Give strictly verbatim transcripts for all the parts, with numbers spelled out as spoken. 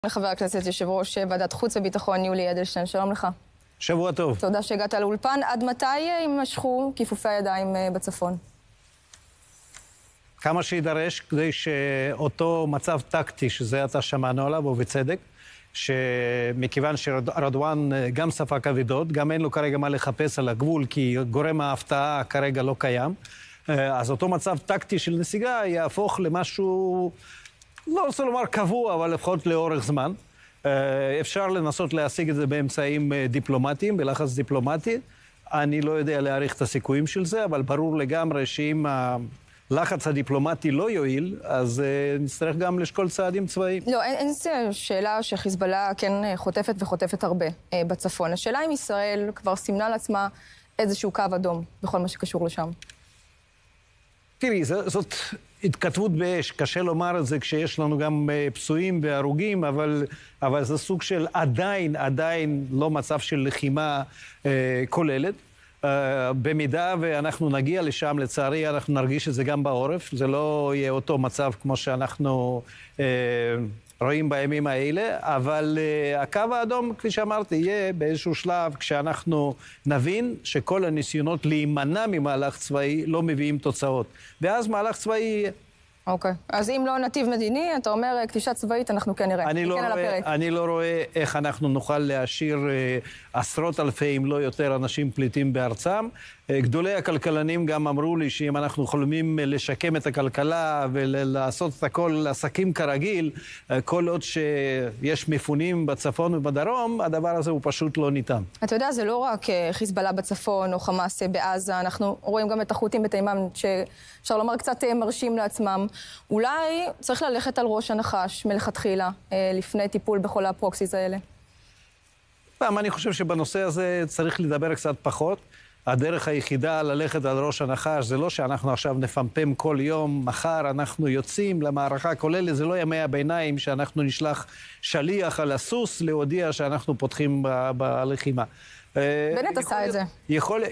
לחבר הכנסת יושב ראש ועדת חוץ וביטחון יולי אדלשטיין, שלום לך. שבוע טוב. תודה שהגעת לאולפן. עד מתי יימשכו כיפופי הידיים בצפון? כמה שידרש כדי שאותו מצב טקטי שזה אתה שמענו עליו, ובצדק, שמכיוון שרדואן גם ספק אבידות, גם אין לו כרגע מה לחפש על הגבול, כי גורם ההפתעה כרגע לא קיים, אז אותו מצב טקטי של נסיגה יהפוך למשהו, לא רוצה לומר קבוע, אבל לפחות לאורך זמן. אפשר לנסות להשיג את זה באמצעים דיפלומטיים, בלחץ דיפלומטי. אני לא יודע להעריך את הסיכויים של זה, אבל ברור לגמרי שאם הלחץ הדיפלומטי לא יועיל, אז נצטרך גם לשקול צעדים צבאיים. לא, אין, אין שאלה שחיזבאללה כן חוטפת וחוטפת הרבה בצפון. השאלה אם ישראל כבר סימנה לעצמה איזשהו קו אדום בכל מה שקשור לשם. תראי, זאת התכתבות באש, קשה לומר את זה כשיש לנו גם פצועים והרוגים, אבל, אבל זה סוג של עדיין, עדיין לא מצב של לחימה אה, כוללת. אה, במידה ואנחנו נגיע לשם, לצערי, אנחנו נרגיש את זה גם בעורף. זה לא יהיה אותו מצב כמו שאנחנו אה, רואים בימים האלה, אבל אה, הקו האדום, כפי שאמרתי, יהיה באיזשהו שלב כשאנחנו נבין שכל הניסיונות להימנע ממהלך צבאי לא מביאים תוצאות. ואז מהלך צבאי יהיה. אוקיי. אז אם לא נתיב מדיני, אתה אומר, כתישה צבאית, אנחנו כן נראה. אני, לא כן רואה, אני לא רואה איך אנחנו נוכל להשאיר אה, עשרות אלפי, אם לא יותר, אנשים פליטים בארצם. אה, גדולי הכלכלנים גם אמרו לי שאם אנחנו חולמים לשקם את הכלכלה ולעשות את הכל עסקים כרגיל, אה, כל עוד שיש מפונים בצפון ובדרום, הדבר הזה הוא פשוט לא ניתן. אתה יודע, זה לא רק חיזבאללה בצפון או חמאס בעזה, אנחנו רואים גם את החות'ים בתימן, שאפשר לומר קצת מרשים לעצמם. אולי צריך ללכת על ראש הנחש מלכתחילה, לפני טיפול בכל הפרוקסיס האלה? פעם, אני חושב שבנושא הזה צריך לדבר קצת פחות. הדרך היחידה ללכת על ראש הנחש זה לא שאנחנו עכשיו נפמפם כל יום, מחר אנחנו יוצאים למערכה כוללת, זה לא ימי הביניים שאנחנו נשלח שליח על הסוס להודיע שאנחנו פותחים ב- בלחימה. בנט עשה את זה. יכול...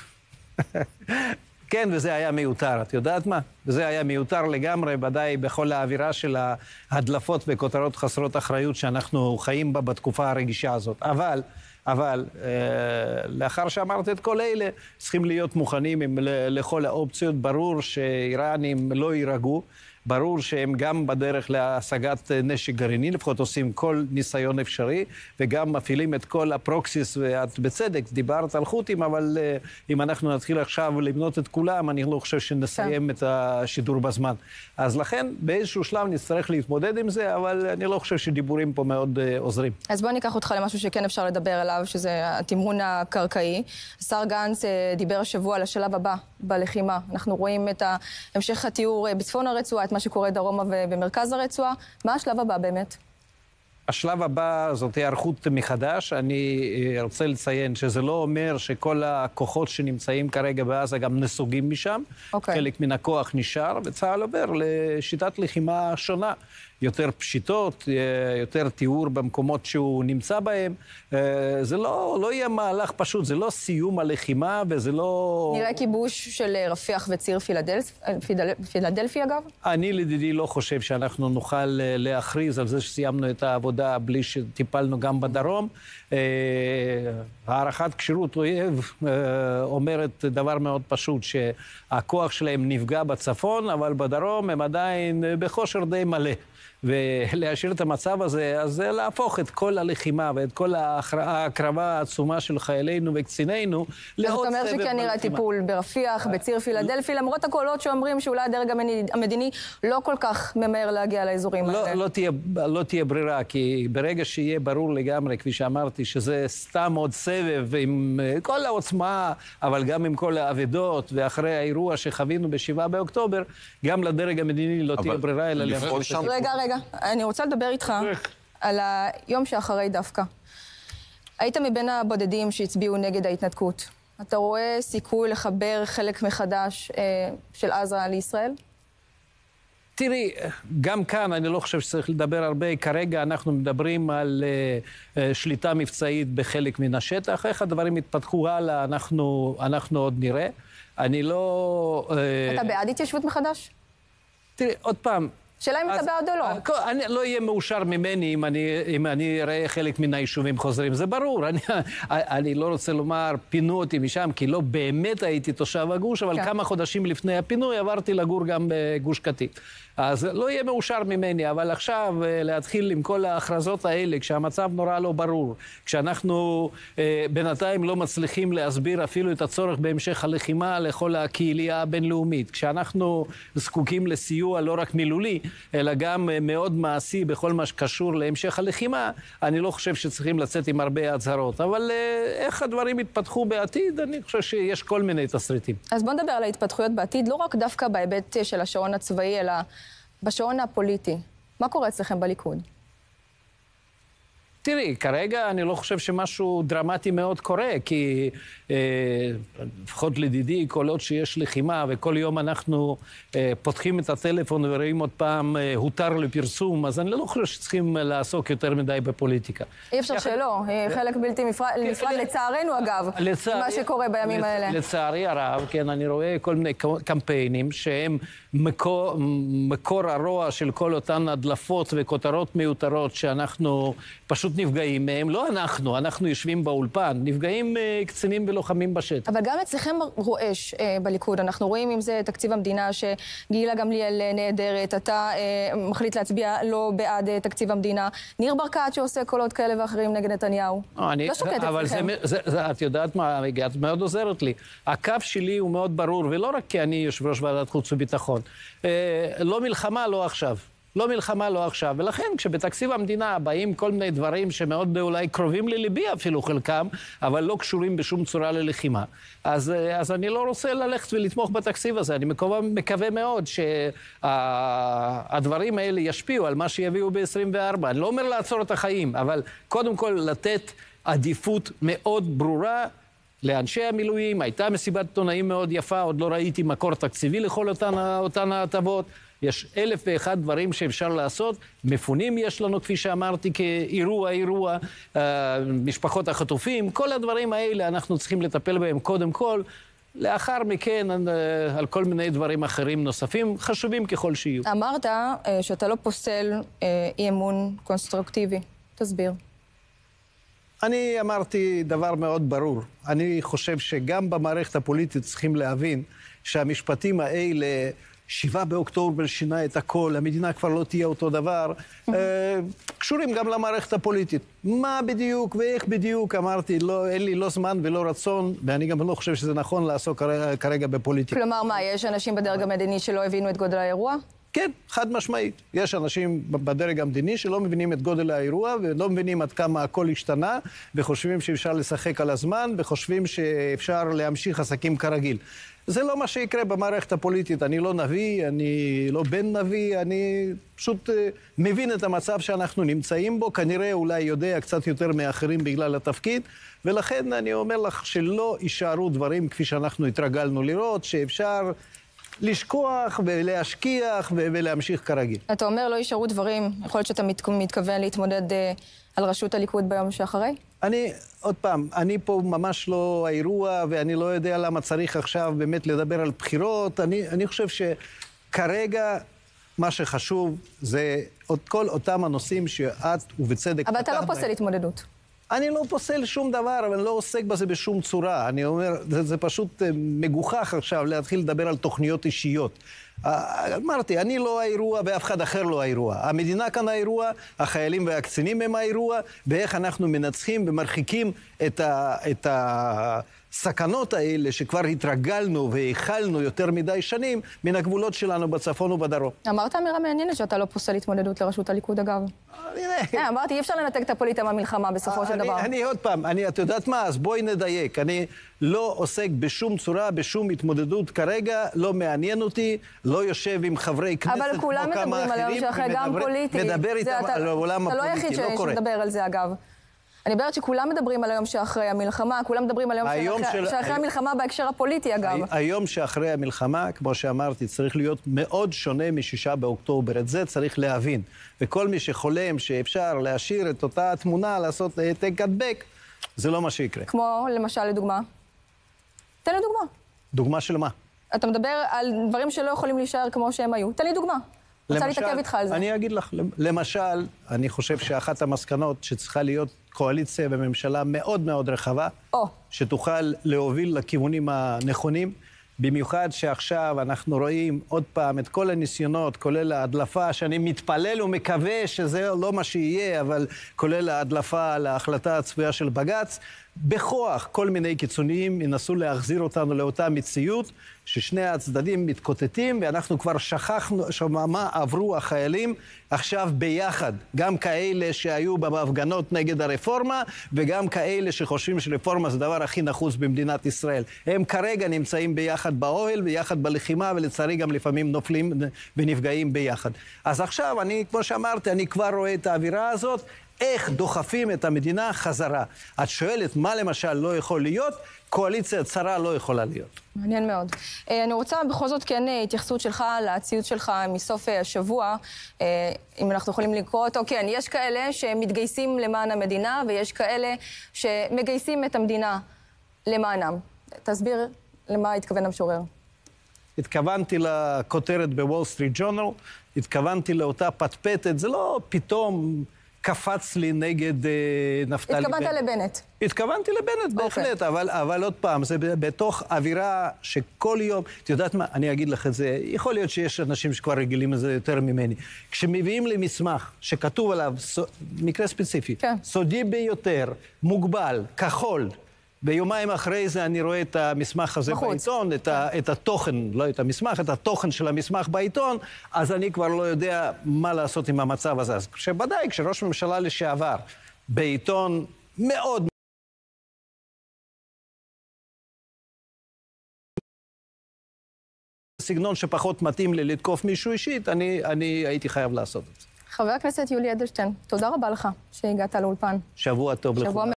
כן, וזה היה מיותר, את יודעת מה? וזה היה מיותר לגמרי, ודאי בכל האווירה של ההדלפות וכותרות חסרות אחריות שאנחנו חיים בה בתקופה הרגישה הזאת. אבל, אבל, אה, לאחר שאמרת את כל אלה, צריכים להיות מוכנים עם, לכל האופציות. ברור שאיראנים לא יירגעו, ברור שהם גם בדרך להשגת נשק גרעיני, לפחות עושים כל ניסיון אפשרי, וגם מפעילים את כל הפרוקסיס, ואת בצדק, דיברת על חות'ים, אבל uh, אם אנחנו נתחיל עכשיו למנות את כולם, אני לא חושב שנסיים את השידור בזמן. אז לכן, באיזשהו שלב נצטרך להתמודד עם זה, אבל אני לא חושב שדיבורים פה מאוד uh, עוזרים. אז בוא ניקח אותך למשהו שכן אפשר לדבר עליו, שזה התמרון הקרקעי. השר גנץ uh, דיבר השבוע על השלב הבא בלחימה. אנחנו רואים את המשך התיאור uh, בצפון הרצועה, את מה שקורה דרומה ובמרכז הרצועה. מה השלב הבא באמת? השלב הבא זאת היערכות מחדש. אני רוצה לציין שזה לא אומר שכל הכוחות שנמצאים כרגע בעזה גם נסוגים משם. Okay. חלק מן הכוח נשאר, וצה"ל עובר לשיטת לחימה שונה. יותר פשיטות, יותר תיאור במקומות שהוא נמצא בהם. זה לא, לא יהיה מהלך פשוט, זה לא סיום הלחימה וזה לא... נראה כיבוש של רפיח וציר פילדלפ... פילדלפי אגב? אני לדידי לא חושב שאנחנו נוכל להכריז על זה שסיימנו את העבודה בלי שטיפלנו גם בדרום. הערכת כשירות אויב אומרת דבר מאוד פשוט, שהכוח שלהם נפגע בצפון, אבל בדרום הם עדיין בכושר די מלא. ולהשאיר את המצב הזה, אז זה להפוך את כל הלחימה ואת כל ההקרבה העצומה של חיילינו וקצינינו לעוד סבב בלחימה. זאת אומרת שכן נראה טיפול ברפיח, בציר פילדלפי, למרות הקולות שאומרים שאולי הדרג המדיני לא כל כך ממהר להגיע לאזורים האלה. לא, לא תהיה, לא תהיה ברירה, כי ברגע שיהיה ברור לגמרי, כפי שאמרתי, שזה סתם עוד סבב עם כל העוצמה, אבל גם עם כל האבדות, ואחרי האירוע שחווינו בשבעה באוקטובר, גם לדרג המדיני לא תהיה ברירה, אלא לפעול שם. רגע, רגע. אני רוצה לדבר איתך על היום שאחרי דווקא. היית מבין הבודדים שהצביעו נגד ההתנתקות. אתה רואה סיכוי לחבר חלק מחדש אה, של עזה לישראל? תראי, גם כאן אני לא חושב שצריך לדבר הרבה. כרגע אנחנו מדברים על uh, uh, שליטה מבצעית בחלק מן השטח. איך הדברים יתפתחו הלאה, אנחנו, אנחנו עוד נראה. אני לא... Uh... אתה בעד התיישבות מחדש? תראי, עוד פעם, שאלה אם אתה בעד או לא. אני לא יהיה מאושר ממני אם אני, אם אני אראה חלק מן היישובים חוזרים. זה ברור. אני, אני לא רוצה לומר, פינו אותי משם, כי לא באמת הייתי תושב הגוש, אבל כן. כמה חודשים לפני הפינוי עברתי לגור גם בגוש קטיף. אז לא יהיה מאושר ממני, אבל עכשיו להתחיל עם כל ההכרזות האלה, כשהמצב נורא לא ברור, כשאנחנו אה, בינתיים לא מצליחים להסביר אפילו את הצורך בהמשך הלחימה לכל הקהילייה הבינלאומית, כשאנחנו זקוקים לסיוע לא רק מילולי, אלא גם מאוד מעשי בכל מה שקשור להמשך הלחימה, אני לא חושב שצריכים לצאת עם הרבה הצהרות. אבל איך הדברים יתפתחו בעתיד, אני חושב שיש כל מיני תסריטים. אז בוא נדבר על ההתפתחויות בעתיד, לא רק דווקא בהיבט של השעון הצבאי, אלא בשעון הפוליטי. מה קורה אצלכם בליכוד? תראי, כרגע אני לא חושב שמשהו דרמטי מאוד קורה, כי אה, לפחות לדידי, כל עוד שיש לחימה, וכל יום אנחנו אה, פותחים את הטלפון ורואים עוד פעם אה, הותר לפרסום, אז אני לא חושב שצריכים לעסוק יותר מדי בפוליטיקה. אי אפשר שלא, חלק בלתי נפרד, לצערנו אגב, מה שקורה בימים האלה. לצערי הרב, כן, אני רואה כל מיני קמפיינים שהם מקור, מקור הרוע של כל אותן הדלפות וכותרות מיותרות שאנחנו פשוט נפגעים מהם, לא אנחנו, אנחנו יושבים באולפן, נפגעים uh, קצינים ולוחמים בשטח. אבל גם אצלכם רועש uh, בליכוד, אנחנו רואים אם זה תקציב המדינה שגילה גמליאל נהדרת, אתה uh, מחליט להצביע לא בעד uh, תקציב המדינה, ניר ברקת שעושה קולות כאלה ואחרים נגד נתניהו. אני, לא שוקט אבל אצלכם. זה, זה, זה, את יודעת מה, את מאוד עוזרת לי. הקו שלי הוא מאוד ברור, ולא רק כי אני יושב ראש ועדת חוץ וביטחון. Uh, לא מלחמה, לא עכשיו. לא מלחמה, לא עכשיו. ולכן, כשבתקציב המדינה באים כל מיני דברים שמאוד אולי קרובים לליבי אפילו חלקם, אבל לא קשורים בשום צורה ללחימה, אז, אז אני לא רוצה ללכת ולתמוך בתקציב הזה. אני מקווה, מקווה מאוד שהדברים האלה ישפיעו על מה שיביאו ב-עשרים וארבע. אני לא אומר לעצור את החיים, אבל קודם כל לתת עדיפות מאוד ברורה לאנשי המילואים. הייתה מסיבת עיתונאים מאוד יפה, עוד לא ראיתי מקור תקציבי לכל אותן, אותן ההטבות. יש אלף ואחד דברים שאפשר לעשות. מפונים יש לנו, כפי שאמרתי, כאירוע, אירוע, משפחות החטופים. כל הדברים האלה אנחנו צריכים לטפל בהם קודם כל. לאחר מכן, על כל מיני דברים אחרים נוספים, חשובים ככל שיהיו. אמרת שאתה לא פוסל אי אמון קונסטרוקטיבי. תסביר. אני אמרתי דבר מאוד ברור. אני חושב שגם במערכת הפוליטית צריכים להבין שהמשפטים האלה, שבעה באוקטובר שינה את הכל, המדינה כבר לא תהיה אותו דבר, קשורים גם למערכת הפוליטית. מה בדיוק ואיך בדיוק, אמרתי, אין לי לא זמן ולא רצון, ואני גם לא חושב שזה נכון לעסוק כרגע בפוליטיקה. כלומר, מה, יש אנשים בדרג המדיני שלא הבינו את גודל האירוע? כן, חד משמעית. יש אנשים בדרג המדיני שלא מבינים את גודל האירוע, ולא מבינים עד כמה הכל השתנה, וחושבים שאפשר לשחק על הזמן, וחושבים שאפשר להמשיך עסקים כרגיל. זה לא מה שיקרה במערכת הפוליטית. אני לא נביא, אני לא בן נביא, אני פשוט uh, מבין את המצב שאנחנו נמצאים בו, כנראה אולי יודע קצת יותר מאחרים בגלל התפקיד, ולכן אני אומר לך שלא יישארו דברים כפי שאנחנו התרגלנו לראות, שאפשר לשכוח ולהשכיח ולהמשיך כרגיל. אתה אומר לא יישארו דברים, יכול להיות שאתה מתכוון להתמודד uh, על ראשות הליכוד ביום שאחרי? אני, עוד פעם, אני פה ממש לא האירוע, ואני לא יודע למה צריך עכשיו באמת לדבר על בחירות. אני, אני חושב שכרגע מה שחשוב זה עוד כל אותם הנושאים שאת ובצדק... אבל אתה לא פוסל התמודדות. אני לא פוסל שום דבר, אבל אני לא עוסק בזה בשום צורה. אני אומר, זה, זה פשוט מגוחך עכשיו להתחיל לדבר על תוכניות אישיות. אמרתי, אני לא האירוע ואף אחד אחר לא האירוע. המדינה כאן האירוע, החיילים והקצינים הם האירוע, ואיך אנחנו מנצחים ומרחיקים את ה... את ה סכנות האלה שכבר התרגלנו והחלנו יותר מדי שנים מן הגבולות שלנו בצפון ובדרום. אמרת אמירה מעניינת שאתה לא פוסל התמודדות לראשות הליכוד, אגב. אמרתי, אי אפשר לנתק את הפוליטה מהמלחמה בסופו של דבר. אני עוד פעם, את יודעת מה? אז בואי נדייק. אני לא עוסק בשום צורה, בשום התמודדות כרגע, לא מעניין אותי, לא יושב עם חברי כנסת כמו כמה אחרים. אבל כולם מדברים על היום שאחרי גם פוליטי. מדבר איתם על העולם הפוליטי, לא קורה. אתה לא היחיד שמדבר על זה, אגב. אני אומרת שכולם מדברים על היום שאחרי המלחמה, כולם מדברים על היום שאחרי המלחמה בהקשר הפוליטי, אגב. היום שאחרי המלחמה, כמו שאמרתי, צריך להיות מאוד שונה משישה באוקטובר. את זה צריך להבין. וכל מי שחולם שאפשר להשאיר את אותה התמונה, לעשות העתק הדבק, זה לא מה שיקרה. כמו, למשל, לדוגמה? תן לי דוגמה. דוגמה של מה? אתה מדבר על דברים שלא יכולים להישאר כמו שהם היו. תן לי דוגמה. רוצה להתעכב איתך על זה. אני אגיד לך, למשל, אני חושב שאחת המסקנות שצריכה להיות קואליציה וממשלה מאוד מאוד רחבה, או. שתוכל להוביל לכיוונים הנכונים, במיוחד שעכשיו אנחנו רואים עוד פעם את כל הניסיונות, כולל ההדלפה, שאני מתפלל ומקווה שזה לא מה שיהיה, אבל כולל ההדלפה על ההחלטה הצפויה של בג"ץ, בכוח כל מיני קיצוניים ינסו להחזיר אותנו לאותה מציאות, ששני הצדדים מתקוטטים, ואנחנו כבר שכחנו מה עברו החיילים עכשיו ביחד. גם כאלה שהיו בהפגנות נגד הרפורמה, וגם כאלה שחושבים שרפורמה זה הדבר הכי נחוץ במדינת ישראל. הם כרגע נמצאים ביחד באוהל, ביחד בלחימה, ולצערי גם לפעמים נופלים ונפגעים ביחד. אז עכשיו, אני, כמו שאמרתי, אני כבר רואה את האווירה הזאת, איך דוחפים את המדינה חזרה. את שואלת מה למשל לא יכול להיות, קואליציה צרה לא יכולה להיות. מעניין מאוד. אני רוצה בכל זאת כן התייחסות שלך לציוץ שלך מסוף השבוע, אם אנחנו יכולים לקרוא אותו. כן, יש כאלה שמתגייסים למען המדינה, ויש כאלה שמגייסים את המדינה למענם. תסביר למה התכוון המשורר. התכוונתי לכותרת בוול סטריט ג'ורנל, התכוונתי לאותה פטפטת, זה לא פתאום קפץ לי נגד אה, נפתלי בנט. התכוונת לבנט. התכוונתי לבנט, בהחלט, אבל, אבל עוד פעם, זה בתוך אווירה שכל יום, את יודעת מה, אני אגיד לך את זה, יכול להיות שיש אנשים שכבר רגילים לזה יותר ממני. כשמביאים לי מסמך שכתוב עליו, מקרה ספציפי, כן. סודי ביותר, מוגבל, כחול, ביומיים אחרי זה אני רואה את המסמך הזה בחוץ. בעיתון, את, ה, את התוכן, לא את המסמך, את התוכן של המסמך בעיתון, אז אני כבר לא יודע מה לעשות עם המצב הזה. אז שבוודאי, כשראש ממשלה לשעבר, בעיתון מאוד סגנון שפחות מתאים לי לתקוף מישהו אישית, אני, אני הייתי חייב לעשות את זה. חבר הכנסת יולי אדלשטיין, תודה רבה לך שהגעת לאולפן. שבוע טוב לכולם.